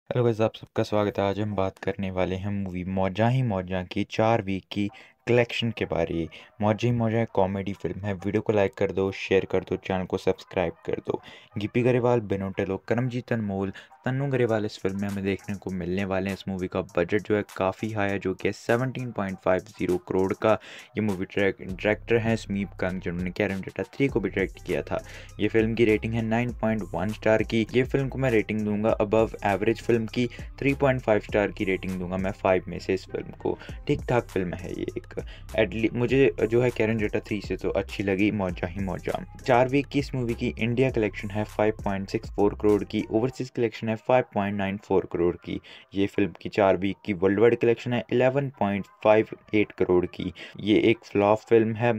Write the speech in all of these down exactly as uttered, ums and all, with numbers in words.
Hello guys, आप सबका स्वागत है। आज हम बात करने वाले हैं मूवी मौजा ही मौजा की चार वीक की कलेक्शन के बारे। मौजा ही मौजा एक कॉमेडी फिल्म है। वीडियो को लाइक कर दो, शेयर कर दो, चैनल को सब्सक्राइब कर दो। गिप्पी गरेवाल, बेनोटेलो, करमजीत अनमोल, तन्नू गरेवाल इस फिल्म में हमें देखने को मिलने वाले हैं। इस मूवी का बजट जो है काफ़ी हाई है, जो कि seventeen point five zero crore का। ये मूवी डायरेक्टर हैं स्मीप कंग, जिन्होंने कैरम डेटा थ्री को भी डायरेक्ट किया था। ये फिल्म की रेटिंग है नाइन पॉइंट वन स्टार की। ये फिल्म को मैं रेटिंग दूंगा अबव एवरेज फिल्म की। थ्री पॉइंट फाइव स्टार की रेटिंग दूंगा मैं फाइव में से। इस फिल्म को ठीक ठाक फिल्म है ये एक। एटली मुझे जो है कैरन जेटा थ्री से तो अच्छी लगी मौजा ही मौजा। चार वीक की इस मूवी की इंडिया कलेक्शन है five point six four crore की, ओवरसीज कलेक्शन है five point nine four crore की। ये फिल्म की चार वीक की वर्ल्ड वाइड कलेक्शन है eleven point five eight crore की। ये एक फ्लॉप फिल्म है।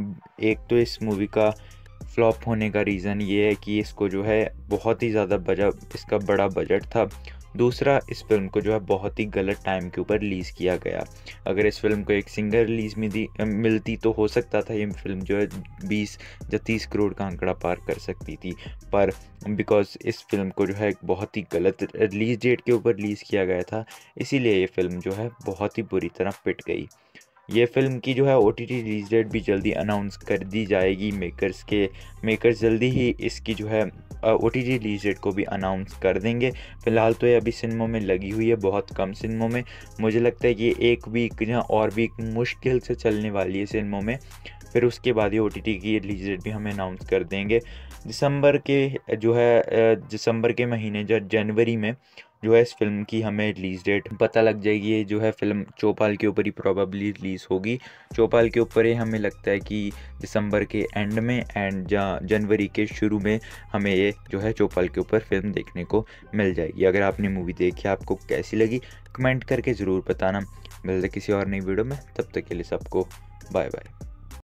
एक तो इस मूवी का फ्लॉप होने का रीज़न ये है कि इसको जो है बहुत ही ज़्यादा बजट इसका बड़ा बजट था। दूसरा, इस फिल्म को जो है बहुत ही गलत टाइम के ऊपर रिलीज़ किया गया। अगर इस फिल्म को एक सिंगल रिलीज़ में दी मिलती तो हो सकता था ये फिल्म जो है बीस या तीस करोड़ का आंकड़ा पार कर सकती थी। पर बिकॉज इस फिल्म को जो है एक बहुत ही गलत रिलीज़ डेट के ऊपर रिलीज़ किया गया था, इसीलिए ये फिल्म जो है बहुत ही बुरी तरह पिट गई। ये फिल्म की जो है O T T release date भी जल्दी अनाउंस कर दी जाएगी। मेकर्स के मेकर्स जल्दी ही इसकी जो है O T T release date को भी अनाउंस कर देंगे। फ़िलहाल तो ये अभी सिनेमों में लगी हुई है, बहुत कम सिनेमों में। मुझे लगता है कि ये एक वीक या और वीक मुश्किल से चलने वाली है सिनेमों में। फिर उसके बाद ये ओ टी टी की रिलीज डेट भी हमें अनाउंस कर देंगे। दिसंबर के जो है दिसंबर के महीने या जनवरी में जो है इस फिल्म की हमें रिलीज़ डेट पता लग जाएगी। ये जो है फिल्म चौपाल के ऊपर ही प्रोबेबली रिलीज़ होगी। चौपाल के ऊपर ही हमें लगता है कि दिसंबर के एंड में एंड जनवरी के शुरू में हमें ये जो है चौपाल के ऊपर फिल्म देखने को मिल जाएगी। अगर आपने मूवी देखी, आपको कैसी लगी, कमेंट करके ज़रूर बताना। मिलते किसी और नई वीडियो में, तब तक के लिए सबको बाय बाय।